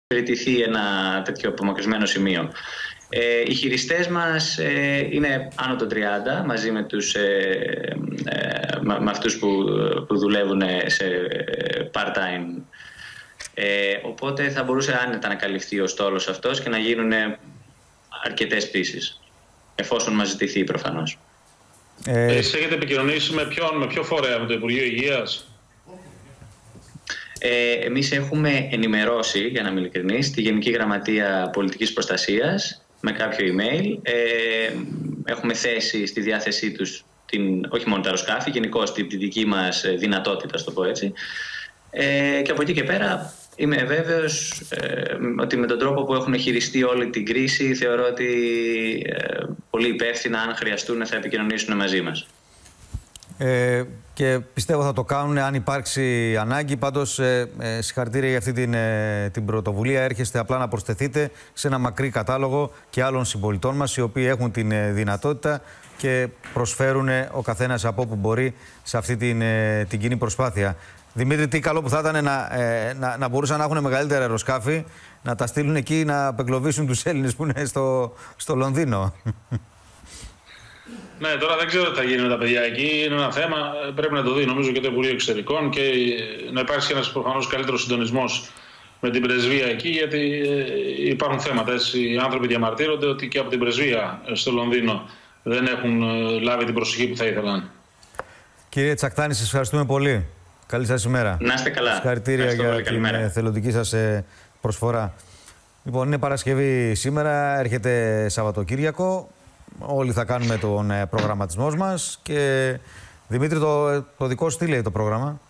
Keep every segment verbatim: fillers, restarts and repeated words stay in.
εξυπηρετηθεί ένα τέτοιο απομακρυσμένο σημείο. Ε, οι χειριστές μας ε, είναι άνω των τριάντα, μαζί με, τους, ε, ε, με, με αυτούς που, που δουλεύουν σε part-time. Ε, οπότε θα μπορούσε άνετα να καλυφθεί ο στόλος αυτός και να γίνουν αρκετές πτήσεις, εφόσον μας ζητηθεί προφανώς. Ε, Εσείς έχετε επικοινωνήσει με ποιον, με ποιο φορέα, με το Υπουργείο Υγείας? Ε, εμείς έχουμε ενημερώσει, για να είμαι ειλικρινής, τη Γενική Γραμματεία Πολιτικής Προστασίας με κάποιο email. Ε, έχουμε θέσει στη διάθεσή τους την, όχι μόνο τα αεροσκάφη, γενικώς την, την δική μας δυνατότητα, στο πω έτσι. Ε, και από εκεί και πέρα είμαι βέβαιος ε, ότι με τον τρόπο που έχουν χειριστεί όλη την κρίση, θεωρώ ότι ε, πολύ υπεύθυνα, αν χρειαστούν, θα επικοινωνήσουν μαζί μας. Ε, και πιστεύω θα το κάνουν αν υπάρξει ανάγκη. Πάντως, ε, ε, συγχαρητήρια για αυτή την, ε, την πρωτοβουλία. Έρχεστε απλά να προσθεθείτε σε ένα μακρύ κατάλογο και άλλων συμπολιτών μας, οι οποίοι έχουν την ε, δυνατότητα και προσφέρουν ε, ο καθένας από όπου μπορεί σε αυτή την, ε, την κοινή προσπάθεια. Δημήτρη, τι καλό που θα ήταν να, ε, να, να μπορούσαν να έχουν μεγαλύτερα αεροσκάφη, να τα στείλουν εκεί να απεγκλωβίσουν τους Έλληνες που είναι στο, στο Λονδίνο. Ναι, τώρα δεν ξέρω τι θα γίνει με τα παιδιά εκεί. Είναι ένα θέμα, πρέπει να το δει νομίζω και το Υπουργείο Εξωτερικών και να υπάρξει ένας προφανώς καλύτερος συντονισμός με την πρεσβεία εκεί, γιατί υπάρχουν θέματα. Έτσι, οι άνθρωποι διαμαρτύρονται ότι και από την πρεσβεία στο Λονδίνο δεν έχουν λάβει την προσοχή που θα ήθελαν. Κύριε Τσακτάνη, σας ευχαριστούμε πολύ. Καλή σας ημέρα. Να είστε καλά. Συγχαρητήρια για την καλημέρα. θελοντική σας προσφορά. Λοιπόν, είναι Παρασκευή σήμερα, έρχεται Σαββατοκύριακο. Όλοι θα κάνουμε τον προγραμματισμό μας. Και Δημήτρη, το, το δικό σου τι λέει το πρόγραμμα?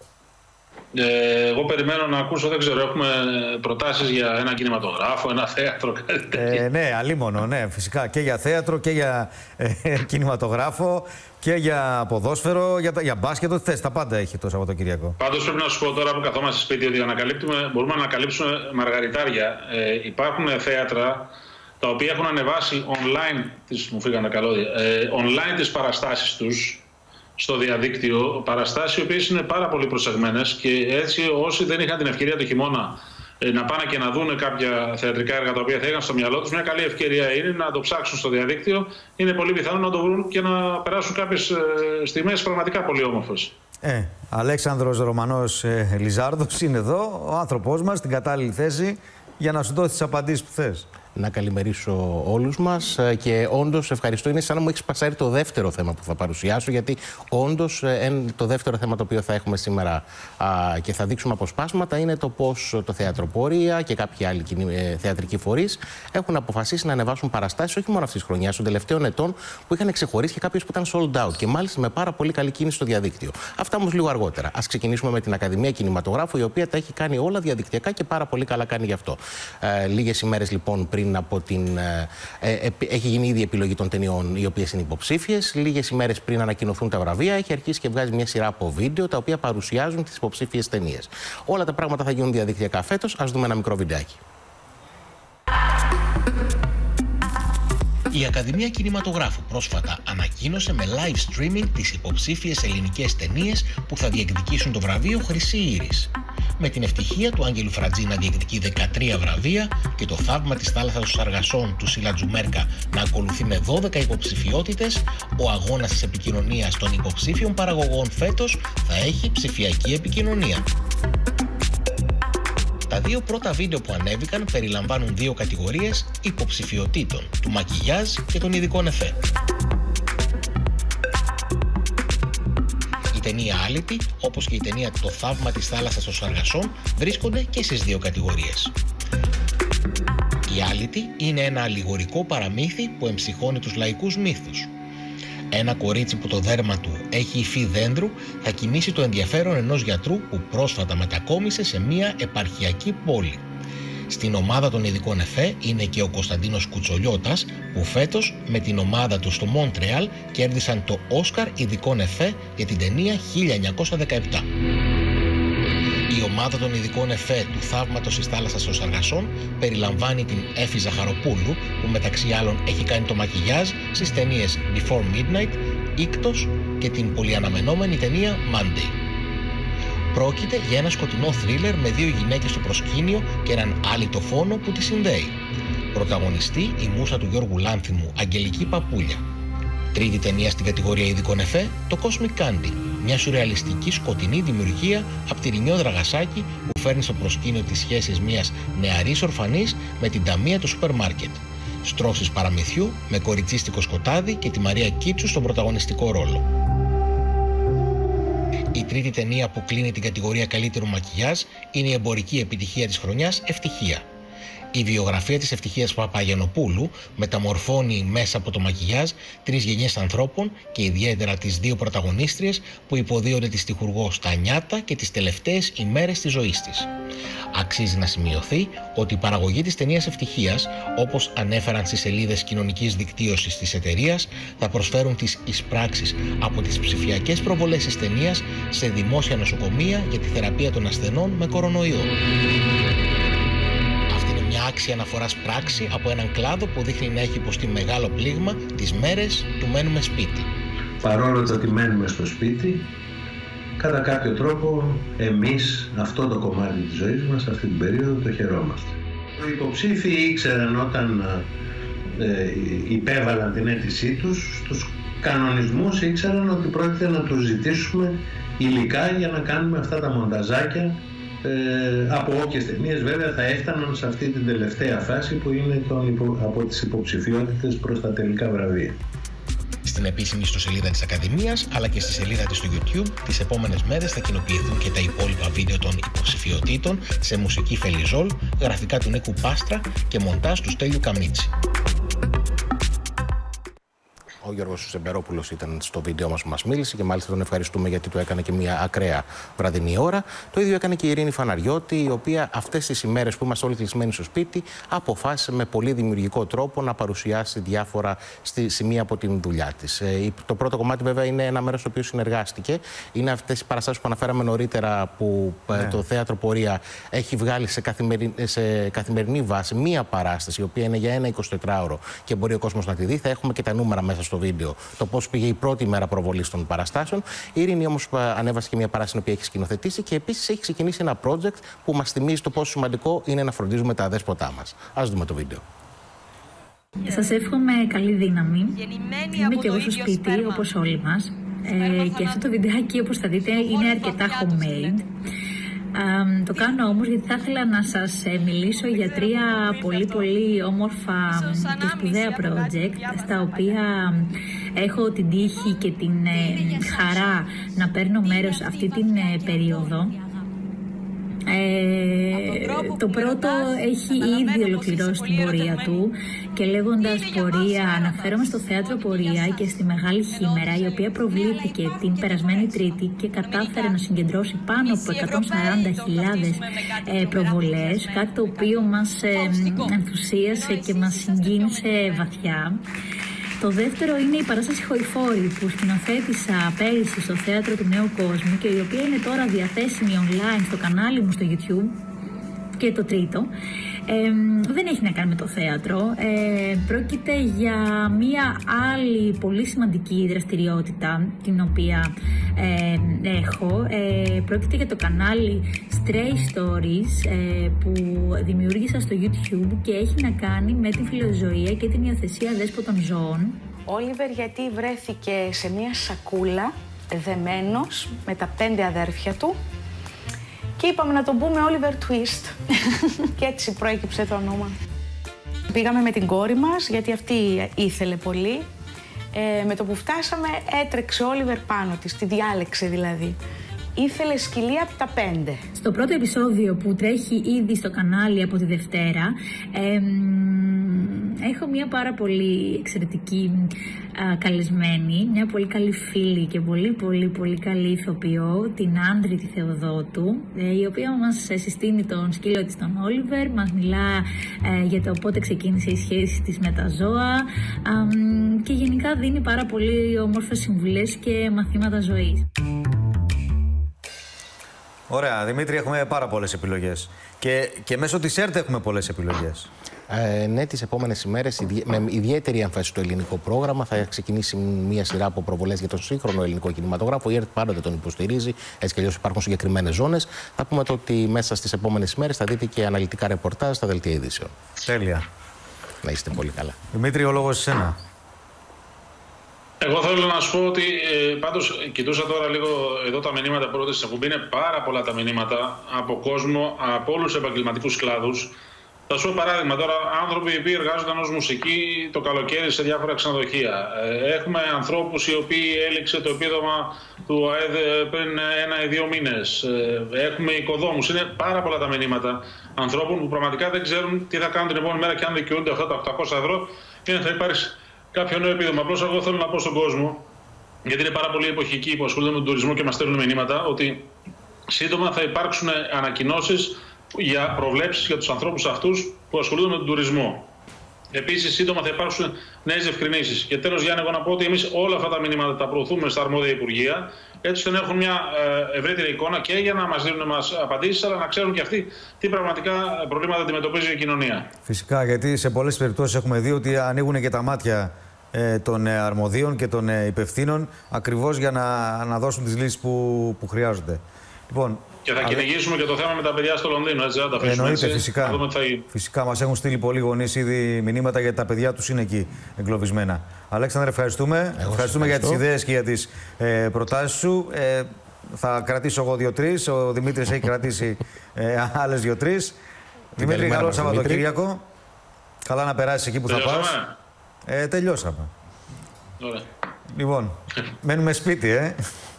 Ε, εγώ περιμένω να ακούσω, δεν ξέρω, έχουμε προτάσεις για ένα κινηματογράφο, ένα θέατρο, κάτι τέτοιο. Ε, ναι, αλίμονο, ναι, φυσικά. Και για θέατρο και για ε, κινηματογράφο και για ποδόσφαιρο, για, για μπάσκετ, ό,τι θες, τα πάντα έχει το Σαββατοκύριακο. Πάντως πρέπει να σου πω τώρα που καθόμαστε σπίτι ότι ανακαλύπτουμε, μπορούμε να ανακαλύψουμε μαργαριτάρια. Ε, υπάρχουν θέατρα τα οποία έχουν ανεβάσει online, τις, μου φύγανε καλώδια, ε, online τις παραστάσεις τους στο διαδίκτυο, παραστάσεις οι οποίες είναι πάρα πολύ προσεγμένες και έτσι όσοι δεν είχαν την ευκαιρία το χειμώνα ε, να πάνε και να δουν κάποια θεατρικά έργα τα οποία θα είχαν στο μυαλό τους, μια καλή ευκαιρία είναι να το ψάξουν στο διαδίκτυο. Είναι πολύ πιθανό να το βρουν και να περάσουν κάποιες ε, στιγμές πραγματικά πολύ όμορφες. Ε, Αλέξανδρος Ρωμανός ε, Λιζάρδος είναι εδώ, ο άνθρωπός μας, στην κατάλληλη θέση για να σου δώσει τις απαντήσεις που θες. Να καλημερίσω όλους μας και όντως ευχαριστώ. Είναι σαν να μου έχεις πασάρει το δεύτερο θέμα που θα παρουσιάσω, γιατί όντως το δεύτερο θέμα το οποίο θα έχουμε σήμερα α, και θα δείξουμε αποσπάσματα είναι το πώς το Θεατροπορία και κάποιοι άλλοι ε, θεατρικοί φορείς έχουν αποφασίσει να ανεβάσουν παραστάσεις όχι μόνο αυτής της χρονιάς, των τελευταίων ετών που είχαν ξεχωρίσει και κάποιες που ήταν sold out και μάλιστα με πάρα πολύ καλή κίνηση στο διαδίκτυο. Αυτά όμως λίγο αργότερα. Ας ξεκινήσουμε με την Ακαδημία Κινηματογράφου, η οποία τα έχει κάνει όλα διαδικτυακά και πάρα πολύ καλά κάνει γι' αυτό. Ε, λίγες ημέρες λοιπόν πριν από την. Ε, ε, έχει γίνει ήδη επιλογή των ταινιών οι οποίες είναι υποψήφιες. Λίγες ημέρες πριν ανακοινωθούν τα βραβεία, έχει αρχίσει και βγάζει μια σειρά από βίντεο τα οποία παρουσιάζουν τις υποψήφιες ταινίες. Όλα τα πράγματα θα γίνουν διαδικτυακά φέτος. Ας δούμε ένα μικρό βιντεάκι. Η Ακαδημία Κινηματογράφου πρόσφατα ανακοίνωσε με live streaming τις υποψήφιες ελληνικές ταινίες που θα διεκδικήσουν το βραβείο Χρυσή Ήρης. Με την ευτυχία του Άγγελου Φρατζή να διεκδικεί δεκατρία βραβεία και το Θαύμα της Θάλασσας των Σαργασών του Σίλα Τζουμέρκα να ακολουθεί με δώδεκα υποψηφιότητες, ο αγώνας της επικοινωνίας των υποψήφιων παραγωγών φέτος θα έχει ψηφιακή επικοινωνία. Τα δύο πρώτα βίντεο που ανέβηκαν περιλαμβάνουν δύο κατηγορίες υποψηφιωτήτων, του μακιγιάζ και των ειδικών εφέ. Η ταινία Άλυτη, όπως και η ταινία Το Θαύμα της Θάλασσας των Σαργασών, βρίσκονται και στις δύο κατηγορίες. Η Άλυτη είναι ένα αλληγορικό παραμύθι που εμψυχώνει τους λαϊκούς μύθους. Ένα κορίτσι που το δέρμα του έχει υφή δέντρου θα κινήσει το ενδιαφέρον ενός γιατρού που πρόσφατα μετακόμισε σε μια επαρχιακή πόλη. Στην ομάδα των ειδικών εφέ είναι και ο Κωνσταντίνος Κουτσολιώτας που φέτος με την ομάδα του στο Μόντρεαλ κέρδισαν το Όσκαρ ειδικών εφέ για την ταινία χίλια εννιακόσια δεκαεπτά. Η ομάδα των ειδικών εφέ του Θαύματος της Θάλασσας των Σαργασών περιλαμβάνει την Έφη Ζαχαροπούλου που μεταξύ άλλων έχει κάνει το μακιγιάζ στις ταινίες Before Midnight, Ίκτος και την πολυαναμενόμενη ταινία Monday. Πρόκειται για ένα σκοτεινό θρίλερ με δύο γυναίκες στο προσκήνιο και έναν άλυτο φόνο που τις συνδέει. Πρωταγωνιστή η μούσα του Γιώργου Λάνθιμου, Αγγελική Παπούλια. Τρίτη ταινία στην κατηγορία ειδικών εφέ, το Cosmic Candy, μια σουρεαλιστική σκοτεινή δημιουργία από τη Ρινιό Δραγασάκη που φέρνει στο προσκήνιο τις σχέσεις μιας νεαρής ορφανής με την ταμεία του σούπερ μάρκετ. Στρώσεις παραμυθιού με κοριτσίστικο σκοτάδι και τη Μαρία Κίτσου στον πρωταγωνιστικό ρόλο. Η τρίτη ταινία που κλείνει την κατηγορία καλύτερου μακιγιάζ είναι η εμπορική επιτυχία της χρονιάς Ευτυχία. Η βιογραφία της Ευτυχίας Παπαγιανοπούλου μεταμορφώνει μέσα από το μακιγιάζ τρεις γενιές ανθρώπων και ιδιαίτερα τις δύο πρωταγωνίστριες που υποδίονται τη στιχουργό στα νιάτα και τις τελευταίες ημέρες της ζωής της. Αξίζει να σημειωθεί ότι η παραγωγή της ταινίας Ευτυχίας, όπως ανέφεραν στις σελίδες κοινωνικής δικτύωσης της εταιρείας, θα προσφέρουν τις εισπράξεις από τις ψηφιακές προβολές της ταινίας σε δημόσια νοσοκομεία για τη θεραπεία των ασθενών με κορονοϊό. Μια άξια αναφοράς πράξη από έναν κλάδο που δείχνει να έχει υποστεί μεγάλο πλήγμα τις μέρες του μένουμε σπίτι. Παρόλο το ότι μένουμε στο σπίτι, κατά κάποιο τρόπο εμείς αυτό το κομμάτι της ζωής μας αυτή την περίοδο το χαιρόμαστε. Οι υποψήφοι ήξεραν όταν ε, υπέβαλαν την αίτησή τους, στους κανονισμούς ήξεραν ότι πρόκειται να τους ζητήσουμε υλικά για να κάνουμε αυτά τα μονταζάκια. Ε, από όποιες ταινίες βέβαια θα έφταναν σε αυτή την τελευταία φάση που είναι τον υπο, από τις υποψηφιότητες προς τα τελικά βραβεία. Στην επίσημη ιστοσελίδα της Ακαδημίας αλλά και στη σελίδα της στο YouTube τις επόμενες μέρες θα κοινοποιηθούν και τα υπόλοιπα βίντεο των υποψηφιωτήτων σε μουσική Φελιζόλ, γραφικά του Νίκου Πάστρα και μοντάζ του Στέλιου Καμίτσι. Ο Γιώργος Σεμπερόπουλος ήταν στο βίντεο μας που μας μίλησε και μάλιστα τον ευχαριστούμε γιατί του έκανε και μια ακραία βραδινή ώρα. Το ίδιο έκανε και η Ειρήνη Φαναριώτη, η οποία αυτές τις ημέρες που είμαστε όλοι κλεισμένοι στο σπίτι αποφάσισε με πολύ δημιουργικό τρόπο να παρουσιάσει διάφορα στη σημεία από την δουλειά της. Ε, το πρώτο κομμάτι βέβαια είναι ένα μέρος στο οποίο συνεργάστηκε. Είναι αυτές οι παραστάσεις που αναφέραμε νωρίτερα που ναι. το Θέατρο Πορεία έχει βγάλει σε, καθημερι... σε καθημερινή βάση μία παράσταση η οποία είναι για ένα εικοσιτετράωρο και μπορεί ο κόσμος να τη δει. Θα έχουμε και τα νούμερα μέσα στο στο βίντεο το πώς πήγε η πρώτη μέρα προβολής των παραστάσεων. Η Ειρήνη όμως ανέβασε και μια παράσταση την οποία έχει σκηνοθετήσει και επίσης έχει ξεκινήσει ένα project που μας θυμίζει το πόσο σημαντικό είναι να φροντίζουμε τα αδέσποτά μας. Ας δούμε το βίντεο. Σας εύχομαι καλή δύναμη. Είμαι και εγώ στο σπίτι, όπως όλοι μας. Ε, και αυτό το βιντεάκι, όπως θα δείτε, είναι αρκετά homemade. Uh, το κάνω όμως γιατί θα ήθελα να σας ε, μιλήσω για τρία πολύ πολύ όμορφα και σπουδαία project στα οποία έχω την τύχη και την ε, χαρά να παίρνω μέρος αυτή την ε, περίοδο. Ε, το πρώτο έχει ήδη ολοκληρώσει την πορεία του και λέγοντας πορεία αναφέρομαι στο Θέατρο Πορεία και στη Μεγάλη Χήμερα, η οποία προβλήθηκε την περασμένη Τρίτη και κατάφερε να συγκεντρώσει πάνω από εκατόν σαράντα χιλιάδες ε, προβολές, κάτι το οποίο μας ε, ενθουσίασε και μας συγκίνησε βαθιά. Το δεύτερο είναι η παράσταση Χοηφόρη που σκηνοθέτησα πέρυσι στο Θέατρο του Νέου Κόσμου και η οποία είναι τώρα διαθέσιμη online στο κανάλι μου στο YouTube. Και το τρίτο ε, δεν έχει να κάνει με το θέατρο, ε, πρόκειται για μία άλλη πολύ σημαντική δραστηριότητα την οποία ε, έχω. Ε, πρόκειται για το κανάλι Stray Stories ε, που δημιούργησα στο YouTube και έχει να κάνει με τη φιλοζωία και την υιοθεσία δέσποτων ζώων. Ο Όλιβερ γιατί βρέθηκε σε μία σακούλα δεμένος με τα πέντε αδέρφια του και είπαμε να τον πούμε Oliver Twist και έτσι προέκυψε το όνομα. Πήγαμε με την κόρη μας γιατί αυτή ήθελε πολύ. Ε, με το που φτάσαμε έτρεξε ο Oliver πάνω της, τη διάλεξε δηλαδή. Ήθελε σκυλή από τα πέντε. Στο πρώτο επεισόδιο που τρέχει ήδη στο κανάλι από τη Δευτέρα, ε, έχω μια πάρα πολύ εξαιρετική α, καλεσμένη, μια πολύ καλή φίλη και πολύ πολύ πολύ καλή ηθοποιό, την Άντρη τη Θεοδότου, ε, η οποία μας συστήνει τον σκύλο της τον Όλιβερ, μας μιλά ε, για το πότε ξεκίνησε η σχέση της με τα ζώα α, και γενικά δίνει πάρα πολύ όμορφες συμβουλές και μαθήματα ζωής. Ωραία. Δημήτρη, έχουμε πάρα πολλές επιλογές. Και, και μέσω της ΕΡΤ έχουμε πολλές επιλογές. Ε, ναι, τις επόμενες ημέρες με ιδιαίτερη έμφαση στο ελληνικό πρόγραμμα θα ξεκινήσει μια σειρά από προβολές για τον σύγχρονο ελληνικό κινηματογράφο. Η ΕΡΤ πάντοτε τον υποστηρίζει, έτσι κι αλλιώς υπάρχουν συγκεκριμένες ζώνες. Θα πούμε το ότι μέσα στις επόμενες ημέρες θα δείτε και αναλυτικά ρεπορτάζ στα δελτία ειδήσεων. Τέλεια. Να είστε πολύ καλά. Δημήτρη, ο λόγος εσένα. Εγώ θέλω να σου πω ότι ε, πάντως κοιτούσα τώρα λίγο εδώ τα μηνύματα πρώτα στην εκπομπή. Είναι πάρα πολλά τα μηνύματα από κόσμο, από όλους τους επαγγελματικούς κλάδους. Θα σου πω παράδειγμα τώρα, άνθρωποι οι οποίοι εργάζονταν ως μουσικοί το καλοκαίρι σε διάφορα ξενοδοχεία. Ε, έχουμε ανθρώπους οι οποίοι έληξε το επίδομα του ΑΕΔ πριν ένα ή δύο μήνες. Ε, έχουμε οικοδόμους. Είναι πάρα πολλά τα μηνύματα ανθρώπων που πραγματικά δεν ξέρουν τι θα κάνουν την επόμενη μέρα και αν δικαιούνται αυτά τα οκτακόσια ευρώ ή αν θα υπάρξει κάποιο νέο επίδομα. Απλώς εγώ θέλω να πω στον κόσμο, γιατί είναι πάρα πολλοί εποχικοί που ασχολούνται με τον τουρισμό και μας στέλνουν μηνύματα, ότι σύντομα θα υπάρξουν ανακοινώσεις για προβλέψεις για τους ανθρώπους αυτούς που ασχολούνται με τον τουρισμό. Επίσης, σύντομα θα υπάρξουν νέες διευκρινήσεις. Και τέλος, Γιάννη, εγώ να πω ότι εμείς όλα αυτά τα μηνύματα τα προωθούμε στα αρμόδια υπουργεία, έτσι ώστε να έχουν μια ευρύτερη εικόνα και για να μας δίνουν μας απαντήσεις, αλλά να ξέρουν και αυτοί τι πραγματικά προβλήματα αντιμετωπίζει η κοινωνία. Φυσικά, γιατί σε πολλές περιπτώσεις έχουμε δει ότι ανοίγουν και τα μάτια ε, των ε, αρμοδίων και των ε, υπευθύνων, ακριβώς για να, να δώσουν τις λύσεις που, που χρειάζονται. Λοιπόν, και θα αλλά... κυνηγήσουμε και το θέμα με τα παιδιά στο Λονδίνο, έτσι, θα τα αφήσουμε. Εννοείται, έτσι, φυσικά. Θα θα... Φυσικά, μας έχουν στείλει πολλοί γονείς ήδη μηνύματα γιατί τα παιδιά τους είναι εκεί εγκλωβισμένα. Αλέξανδρε, ευχαριστούμε. Εγώ ευχαριστούμε για τις ιδέες και για τις ε, προτάσεις σου. Ε, θα κρατήσω εγώ δύο-τρεις. Ο Δημήτρης έχει κρατήσει ε, άλλες δύο-τρεις. Δημήτρη, καλό Σαββατοκύριακο. Καλά να περάσεις εκεί που τελειώσαμε. θα πας. Ε, τελειώσαμε. Ωραία. Λοιπόν, μένουμε σπίτι, ε.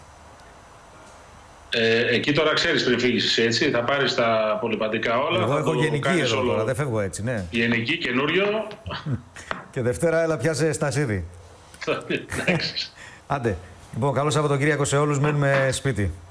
Ε, εκεί τώρα ξέρεις πριν φύγεις, έτσι, θα πάρεις τα πολυπαντικά όλα. Εγώ θα έχω το γενική εδώ όλο... τώρα, δεν φεύγω έτσι, ναι. Γενική, καινούριο. Και Δευτέρα έλα πιάσε στασίδι. Άντε. Λοιπόν, καλό Σαββατοκύριακο σε όλους, μένουμε σπίτι.